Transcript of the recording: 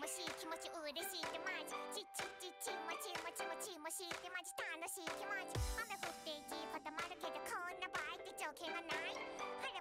もしい気持ち嬉しいってマジちもちもしいってマジ楽しい気持ち雨降って雪固まるけどこんな場合って条件がない